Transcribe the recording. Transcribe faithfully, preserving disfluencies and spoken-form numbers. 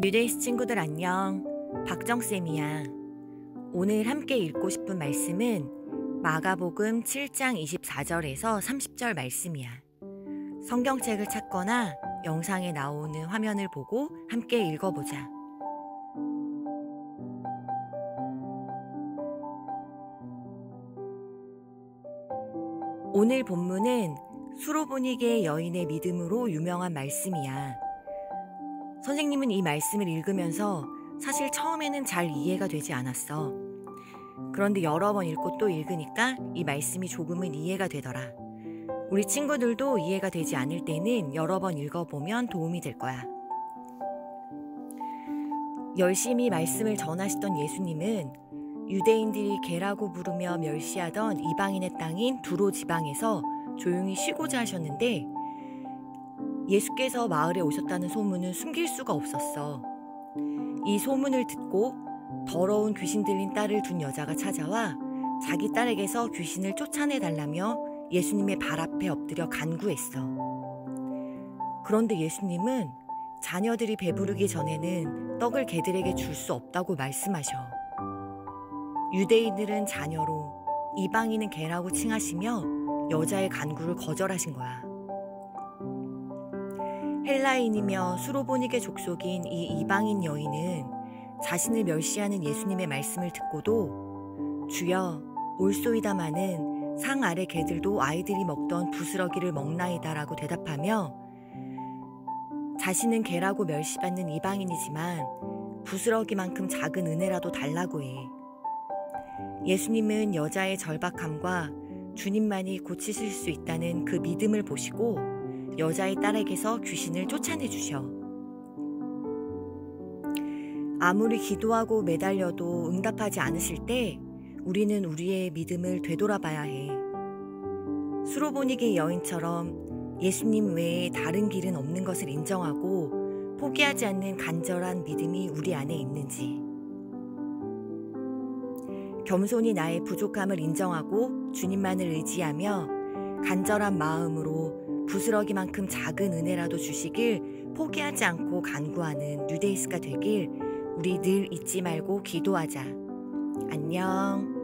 뉴데이스 친구들 안녕. 박정쌤이야. 오늘 함께 읽고 싶은 말씀은 마가복음 칠 장 이십사 절에서 삼십 절 말씀이야. 성경책을 찾거나 영상에 나오는 화면을 보고 함께 읽어보자. 오늘 본문은 수로보니게 여인의 믿음으로 유명한 말씀이야. 선생님은 이 말씀을 읽으면서 사실 처음에는 잘 이해가 되지 않았어. 그런데 여러 번 읽고 또 읽으니까 이 말씀이 조금은 이해가 되더라. 우리 친구들도 이해가 되지 않을 때는 여러 번 읽어보면 도움이 될 거야. 열심히 말씀을 전하시던 예수님은 유대인들이 개라고 부르며 멸시하던 이방인의 땅인 두로 지방에서 조용히 쉬고자 하셨는데 예수께서 마을에 오셨다는 소문은 숨길 수가 없었어. 이 소문을 듣고 더러운 귀신 들린 딸을 둔 여자가 찾아와 자기 딸에게서 귀신을 쫓아내달라며 예수님의 발 앞에 엎드려 간구했어. 그런데 예수님은 자녀들이 배부르기 전에는 떡을 개들에게 줄 수 없다고 말씀하셔. 유대인들은 자녀로, 이방인은 개라고 칭하시며 여자의 간구를 거절하신 거야. 헬라인이며 수로보니게 족속인 이 이방인 여인은 자신을 멸시하는 예수님의 말씀을 듣고도 주여 올소이다마는 상 아래 개들도 아이들이 먹던 부스러기를 먹나이다라고 대답하며 자신은 개라고 멸시받는 이방인이지만 부스러기만큼 작은 은혜라도 달라고 해. 예수님은 여자의 절박함과 주님만이 고치실 수 있다는 그 믿음을 보시고 여자의 딸에게서 귀신을 쫓아내 주셔. 아무리 기도하고 매달려도 응답하지 않으실 때 우리는 우리의 믿음을 되돌아봐야 해. 수로보니게 여인처럼 예수님 외에 다른 길은 없는 것을 인정하고 포기하지 않는 간절한 믿음이 우리 안에 있는지. 겸손히 나의 부족함을 인정하고 주님만을 의지하며 간절한 마음으로 부스러기만큼 작은 은혜라도 주시길 포기하지 않고 간구하는 뉴데이스가 되길 우리 늘 잊지 말고 기도하자. 안녕.